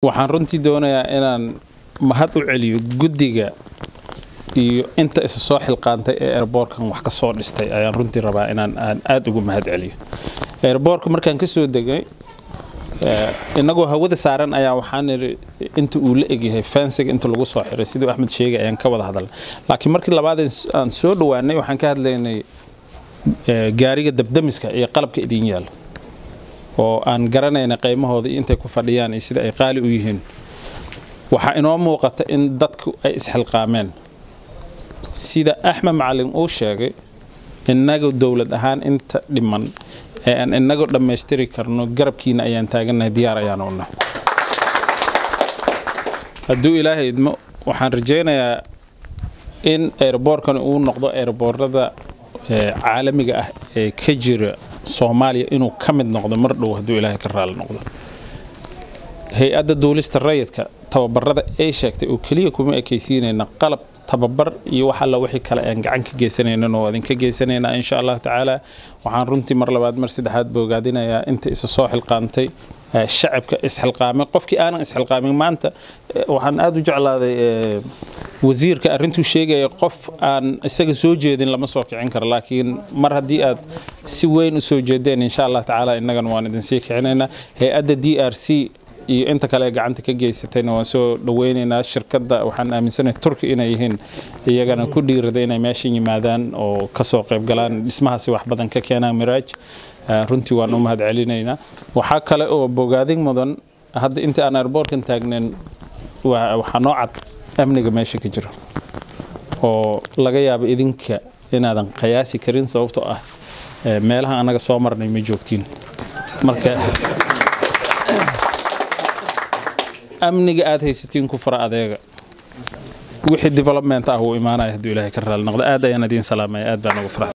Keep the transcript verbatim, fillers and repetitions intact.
waxaan runtii doonayaa inaan mahad u celiyo guddiga iyo inta isa soo xilqaantay ee airportkan wax ka soo dhistay ayaan runtii rabaa inaan aan aad ugu mahad celiyo. airportka markaan ka soo degay inagoo hawada saaran ayaa waxaan inta uu la egyahay fansiga inta lagu soo xiray sidoo Axmed sheegay ayaan ka wada hadalnay. laakiin markii labaad aan soo dhawaanay waxaan ka hadlaynay gaariga dabdamiska iyo qalabka idin yaal oo aan garanayna qiimahooda intay ku fadhiyaan sida ay qaali u yihiin. waxa inoo muuqata in dadku ay isxilqaameen sida Axmed Macalin uu sheegay innaga dawlad ahaan inta dhiman ee aan innaga dhameystiri karno garabkiina ayaan taaganahay diyaar ayaan u nahay. hadduu Ilaahay idmo waxaan rajaynayaa in airportkan uu noqdo airportada caalamiga ah ee ka jira Soomaaliya inuu ka mid noqdo mar dhow hadduu Ilaahay ka raali noqdo. hay'adda duulista rayidka tababarada ay sheegtay oo kaliya kuma ekaysiinayna qalab tababar iyo waxa la wixii kale aan gacan ka geysanayna oo adin ka geysanayna insha Allah taala. waxaan runtii mar labaad mar saddexaad bogaadinayaa inta isa soo xilqaantay shacabka isxilqaamay qofkii aanan isxilqaamin maanta waxaan aad u jeclaaday wasiirka arintu sheegay qof aan isaga soo jeedin lama soo kicin karo laakiin mar hadii aad si weyn u soo jeedeen insha Allah taala inagan waan idin sii kicinayna. hay'adda D R C iyo inta kale gacanta ka geysatayna waan soo dhaweynaynaa. shirkadda waxaan aaminsanahay Turki inay yihiin iyagana ku dhiirada inay meesha yimaadaan oo ka soo qayb galaan dhismahaasi wax badan ka keenaan Miraaj. runtii waan u mahad celinaynaa. waxa kale oo bogaadin mudan hadda inta aan airportkan taagnayn waxa noo cad amniga meesha ka jira oo laga yaabo idinka inaadan qiyaasi karin sababtoo ah meelaha anaga soo marnay ma joogtiin. marka amniga aad haysatiin ku fara adeega wixii development ah uu imaanaya haddii Ilaahay ka raali noqdo. aad ayaan idin salaamay aad baan ugu faraxsanahay.